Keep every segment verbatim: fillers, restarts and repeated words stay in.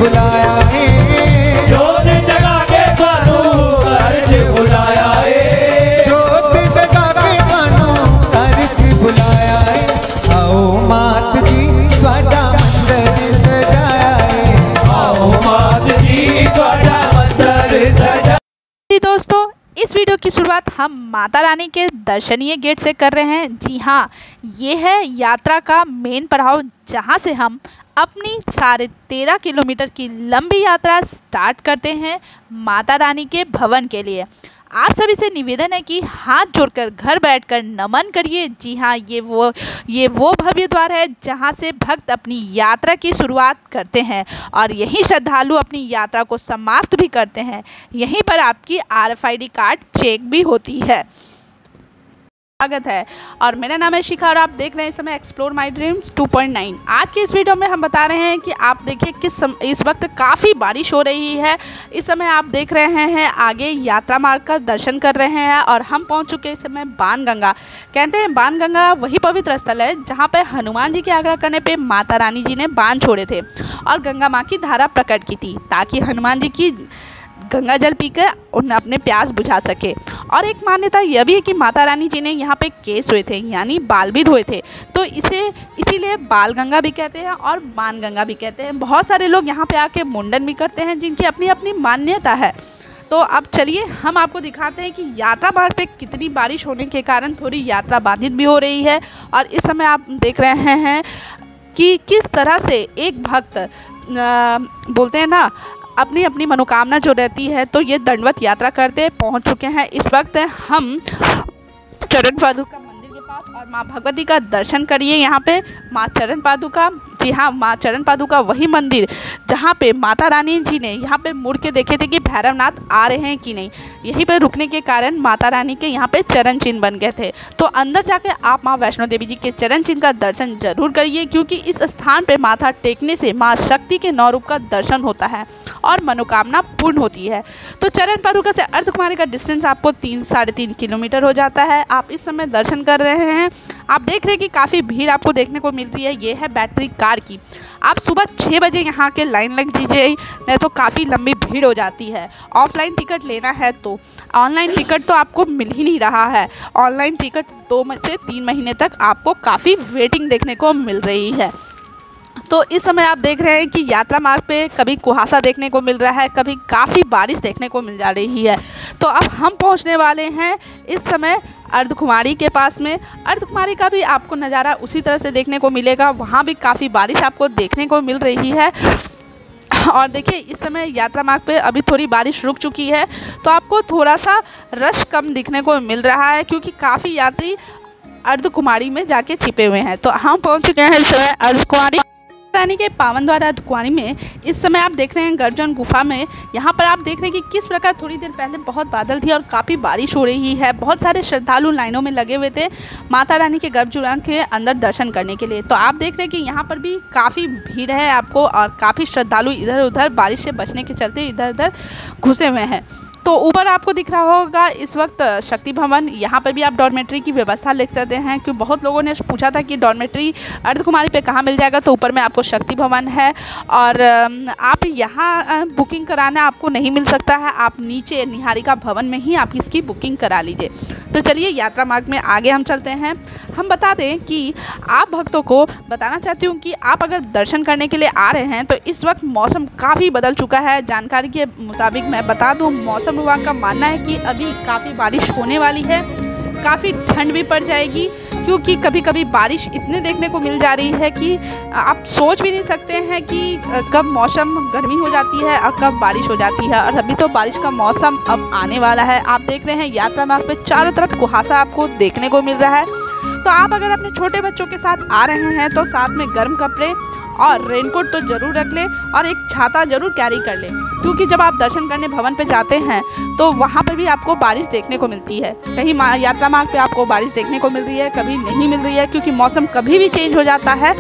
बुलाया है, जोत जगा के थानू घर च बुलाया है, जोत जगा के थानू घर च बुलाया है। आओ मात जी तुहाडा मंदिर सजाया है, आओ मात जी तुहाडा मंदिर सजाया। दोस्तों, इस वीडियो की शुरुआत हम माता रानी के दर्शनीय गेट से कर रहे हैं। जी हाँ, ये है यात्रा का मेन पड़ाव, जहाँ से हम अपनी साढ़े तेरह किलोमीटर की लंबी यात्रा स्टार्ट करते हैं माता रानी के भवन के लिए। आप सभी से निवेदन है कि हाथ जोड़कर घर बैठकर नमन करिए। जी हाँ, ये वो ये वो भव्य द्वार है जहाँ से भक्त अपनी यात्रा की शुरुआत करते हैं और यहीं श्रद्धालु अपनी यात्रा को समाप्त भी करते हैं। यहीं पर आपकी R F I D card check भी होती है। स्वागत है और मेरा नाम है शिखा और आप देख रहे हैं इस समय explore my dreams two point nine. आज की इस वीडियो में हम बता रहे हैं कि आप देखिए किस सम, इस वक्त काफ़ी बारिश हो रही है। इस समय आप देख रहे हैं आगे यात्रा मार्ग का दर्शन कर रहे हैं और हम पहुंच चुके हैं इस समय बाणगंगा। कहते हैं बाणगंगा वही पवित्र स्थल है जहां पे हनुमान जी के आग्रह करने पे माता रानी जी ने बाण छोड़े थे और गंगा माँ की धारा प्रकट की थी ताकि हनुमान जी की गंगा जल पीकर उन्हें अपने प्यास बुझा सके। और एक मान्यता यह भी है कि माता रानी जी ने यहाँ पे केस हुए थे, यानी बाल भी धोए थे, तो इसे इसीलिए बाल गंगा भी कहते हैं और बाण गंगा भी कहते हैं। बहुत सारे लोग यहाँ पे आके मुंडन भी करते हैं जिनकी अपनी अपनी मान्यता है। तो अब चलिए हम आपको दिखाते हैं कि यात्रा मार्ग पे कितनी बारिश होने के कारण थोड़ी यात्रा बाधित भी हो रही है। और इस समय आप देख रहे हैं कि किस तरह से एक भक्त बोलते हैं ना अपनी अपनी मनोकामना जो रहती है, तो ये दंडवत यात्रा करते पहुंच चुके हैं। इस वक्त हम चरण पादुका मंदिर के पास और माँ भगवती का दर्शन करिए। यहाँ पे माँ चरण पादुका, जी हाँ, माँ चरण पादुका वही मंदिर जहाँ पे माता रानी जी ने यहाँ पे मुड़ के देखे थे कि भैरवनाथ आ रहे हैं कि नहीं। यहीं पे रुकने के कारण माता रानी के यहाँ पे चरण चिन्ह बन गए थे। तो अंदर जाके आप माँ वैष्णो देवी जी के चरण चिन्ह का दर्शन जरूर करिए, क्योंकि इस स्थान पे माथा टेकने से माँ शक्ति के नौ रूप का दर्शन होता है और मनोकामना पूर्ण होती है। तो चरण पादुका से अर्धकुमारी का डिस्टेंस आपको तीन साढ़े तीन किलोमीटर हो जाता है। आप इस समय दर्शन कर रहे हैं। आप देख रहे हैं कि काफ़ी भीड़ आपको देखने को मिल रही है। ये है बैटरी कार की। आप सुबह छः बजे यहाँ के लाइन लग दीजिए, नहीं तो काफ़ी लंबी भीड़ हो जाती है। ऑफलाइन टिकट लेना है तो ऑनलाइन टिकट तो आपको मिल ही नहीं रहा है। ऑनलाइन टिकट दो से तीन महीने तक आपको काफ़ी वेटिंग देखने को मिल रही है। तो इस समय आप देख रहे हैं कि यात्रा मार्ग पे कभी कुहासा देखने को मिल रहा है, कभी काफ़ी बारिश देखने को मिल जा रही है। तो अब हम पहुंचने वाले हैं इस समय अर्धकुमारी के पास में। अर्धकुमारी का भी आपको नज़ारा उसी तरह से देखने को मिलेगा। वहाँ भी काफ़ी बारिश आपको देखने को मिल रही है। और देखिए इस समय यात्रा मार्ग पे अभी थोड़ी बारिश रुक चुकी है, तो आपको थोड़ा सा रश कम दिखने को मिल रहा है, क्योंकि काफ़ी यात्री अर्धकुमारी में जाके छिपे हुए हैं। तो हम पहुँच चुके हैं इस समय अर्धकुमारी रानी के पावन द्वार अर्धकुमारी में। इस समय आप देख रहे हैं गर्जन गुफा में। यहाँ पर आप देख रहे हैं कि किस प्रकार थोड़ी देर पहले बहुत बादल थी और काफ़ी बारिश हो रही है। बहुत सारे श्रद्धालु लाइनों में लगे हुए थे माता रानी के गर्भगृह के अंदर दर्शन करने के लिए। तो आप देख रहे हैं कि यहाँ पर भी काफ़ी भीड़ है आपको और काफ़ी श्रद्धालु इधर उधर बारिश से बचने के चलते इधर उधर घुसे हुए हैं। तो ऊपर आपको दिख रहा होगा इस वक्त शक्ति भवन। यहाँ पर भी आप डॉर्मेट्री की व्यवस्था ले सकते हैं, क्योंकि बहुत लोगों ने पूछा था कि डॉर्मेट्री अर्धकुमारी पे कहाँ मिल जाएगा। तो ऊपर में आपको शक्ति भवन है और आप यहाँ बुकिंग कराना आपको नहीं मिल सकता है। आप नीचे निहारिका भवन में ही आप इसकी बुकिंग करा लीजिए। तो चलिए यात्रा मार्ग में आगे हम चलते हैं। हम बता दें कि आप भक्तों को बताना चाहती हूँ कि आप अगर दर्शन करने के लिए आ रहे हैं तो इस वक्त मौसम काफ़ी बदल चुका है। जानकारी के मुताबिक मैं बता दूँ, मौसम विभाग का मानना है कि अभी काफ़ी बारिश होने वाली है, काफ़ी ठंड भी पड़ जाएगी, क्योंकि कभी कभी बारिश इतने देखने को मिल जा रही है कि आप सोच भी नहीं सकते हैं कि कब मौसम गर्मी हो जाती है और कब बारिश हो जाती है। और अभी तो बारिश का मौसम अब आने वाला है। आप देख रहे हैं यात्रा मार्ग पे चारों तरफ कुहासा आपको देखने को मिल रहा है। तो आप अगर अपने छोटे बच्चों के साथ आ रहे हैं तो साथ में गर्म कपड़े और रेनकोट तो ज़रूर रख लें और एक छाता ज़रूर कैरी कर लें, क्योंकि जब आप दर्शन करने भवन पे जाते हैं तो वहाँ पे भी आपको बारिश देखने को मिलती है। कहीं यात्रा मार्ग पे आपको बारिश देखने को मिल रही है, कभी नहीं मिल रही है, क्योंकि मौसम कभी भी चेंज हो जाता है।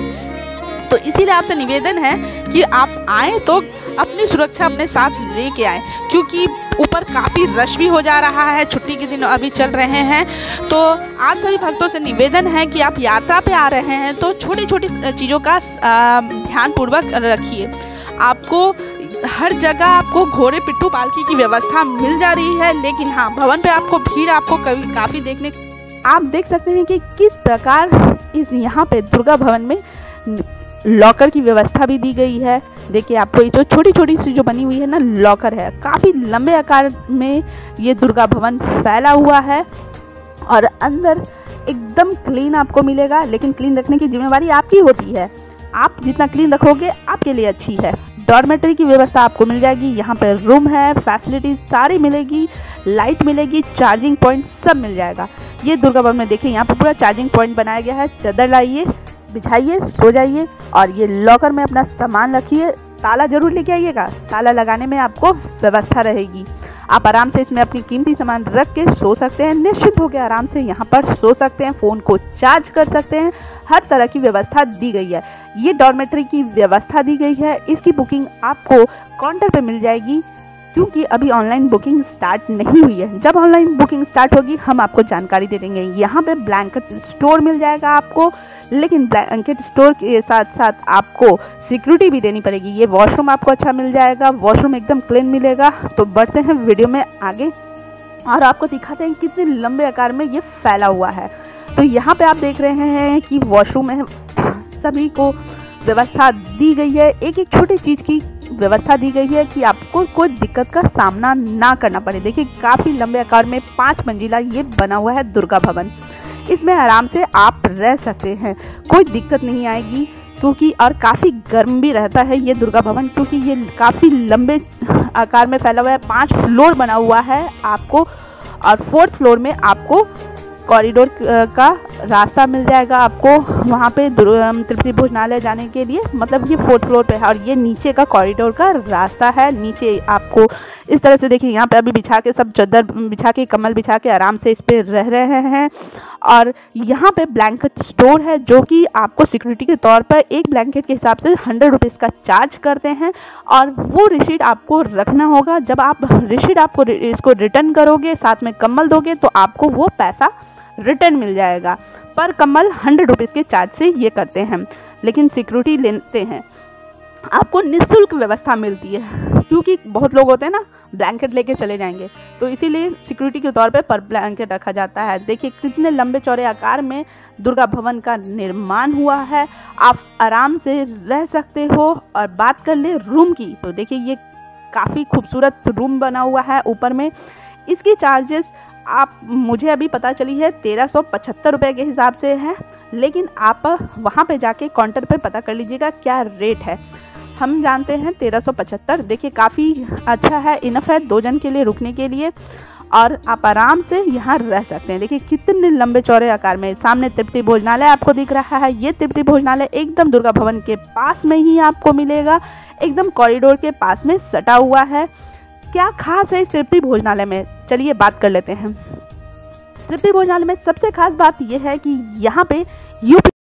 तो इसीलिए आपसे निवेदन है कि आप आएँ तो अपनी सुरक्षा अपने साथ लेके आएँ, क्योंकि ऊपर काफ़ी रश भी हो जा रहा है, छुट्टी के दिन अभी चल रहे हैं। तो आप सभी भक्तों से निवेदन है कि आप यात्रा पे आ रहे हैं तो छोटी छोटी चीज़ों का ध्यान पूर्वक रखिए। आपको हर जगह आपको घोड़े पिट्ठू पालकी की व्यवस्था मिल जा रही है। लेकिन हाँ, भवन पे आपको भीड़ आपको कभी काफ़ी देखने आप देख सकते हैं कि किस प्रकार इस यहाँ पे दुर्गा भवन में लॉकर की व्यवस्था भी दी गई है। देखिए आपको ये जो छोटी छोटी सी जो बनी हुई है ना लॉकर है, काफ़ी लंबे आकार में ये दुर्गा भवन फैला हुआ है और अंदर एकदम क्लीन आपको मिलेगा। लेकिन क्लीन रखने की जिम्मेवारी आपकी होती है, आप जितना क्लीन रखोगे आपके लिए अच्छी है। डॉर्मेटरी की व्यवस्था आपको मिल जाएगी, यहाँ पर रूम है, फैसिलिटीज सारी मिलेगी, लाइट मिलेगी, चार्जिंग पॉइंट सब मिल जाएगा। ये दुर्गा भवन में देखिए यहाँ पर पूरा चार्जिंग पॉइंट बनाया गया है। चादर लाइए, बिछाइए, सो जाइए और ये लॉकर में अपना सामान रखिए। ताला जरूर लेके आइएगा, ताला लगाने में आपको व्यवस्था रहेगी। आप आराम से इसमें अपनी कीमती सामान रख के सो सकते हैं, निश्चिंत होकर आराम से यहाँ पर सो सकते हैं, फ़ोन को चार्ज कर सकते हैं। हर तरह की व्यवस्था दी गई है। ये डॉर्मेटरी की व्यवस्था दी गई है। इसकी बुकिंग आपको काउंटर पे मिल जाएगी, क्योंकि अभी ऑनलाइन बुकिंग स्टार्ट नहीं हुई है। जब ऑनलाइन बुकिंग स्टार्ट होगी हम आपको जानकारी दे देंगे। यहाँ पे ब्लैंकेट स्टोर मिल जाएगा आपको, लेकिन ब्लैंकेट स्टोर के साथ साथ आपको सिक्योरिटी भी देनी पड़ेगी। ये वॉशरूम आपको अच्छा मिल जाएगा, वॉशरूम एकदम क्लीन मिलेगा। तो बढ़ते हैं वीडियो में आगे और आपको दिखाते हैं कितने लंबे आकार में ये फैला हुआ है। तो यहाँ पे आप देख रहे हैं कि वॉशरूम में सभी को व्यवस्था दी गई है। एक एक छोटी चीज़ की व्यवस्था दी गई है कि आपको कोई दिक्कत का सामना ना करना पड़े। देखिए काफ़ी लंबे आकार में पाँच मंजिला ये बना हुआ है दुर्गा भवन। इसमें आराम से आप रह सकते हैं, कोई दिक्कत नहीं आएगी। क्योंकि और काफ़ी गर्म भी रहता है ये दुर्गा भवन, क्योंकि ये काफ़ी लंबे आकार में फैला हुआ है। पांच फ्लोर बना हुआ है आपको और फोर्थ फ्लोर में आपको कॉरिडोर का रास्ता मिल जाएगा आपको वहाँ पे तृप्ति भोजनालय जाने के लिए। मतलब ये फोर्थ फ्लोर पे है और ये नीचे का कॉरिडोर का रास्ता है। नीचे आपको इस तरह से देखिए यहाँ पे अभी बिछा के सब चादर बिछा के कम्बल बिछा के आराम से इस पे रह रहे हैं। और यहाँ पे ब्लैंकेट स्टोर है जो कि आपको सिक्योरिटी के तौर पर एक ब्लैंकेट के हिसाब से हंड्रेड रुपीज़ का चार्ज करते हैं और वो रिसीट आपको रखना होगा। जब आप रिसीट आपको इसको रिटर्न करोगे, साथ में कम्बल दोगे, तो आपको वो पैसा रिटर्न मिल जाएगा। पर कम्बल हंड्रेड रुपीज़ के चार्ज से ये करते हैं, लेकिन सिक्योरिटी लेते हैं। आपको निःशुल्क व्यवस्था मिलती है, क्योंकि बहुत लोग होते हैं ना ब्लैंकेट लेके चले जाएंगे, तो इसीलिए सिक्योरिटी के तौर पे पर ब्लैंकेट रखा जाता है। देखिए कितने लंबे चौड़े आकार में दुर्गा भवन का निर्माण हुआ है। आप आराम से रह सकते हो। और बात कर ले रूम की, तो देखिए ये काफ़ी खूबसूरत रूम बना हुआ है। ऊपर में इसकी चार्जेस आप मुझे अभी पता चली है तेरह सौ पचहत्तर रुपये के हिसाब से है, लेकिन आप वहाँ पे जाके काउंटर पे पता कर लीजिएगा क्या रेट है। हम जानते हैं तेरह सौ पचहत्तर। देखिए काफ़ी अच्छा है, इनफ है दो जन के लिए रुकने के लिए और आप आराम से यहाँ रह सकते हैं। देखिए कितने लंबे चौड़े आकार में। सामने तृप्ति भोजनालय आपको दिख रहा है। ये तृप्ति भोजनालय एकदम दुर्गा भवन के पास में ही आपको मिलेगा, एकदम कॉरिडोर के पास में सटा हुआ है। क्या खास है इस तृप्ति भोजनालय में, चलिए बात कर लेते हैं। तृप्ति भोजनालय में सबसे खास बात यह है कि यहाँ पे यूपी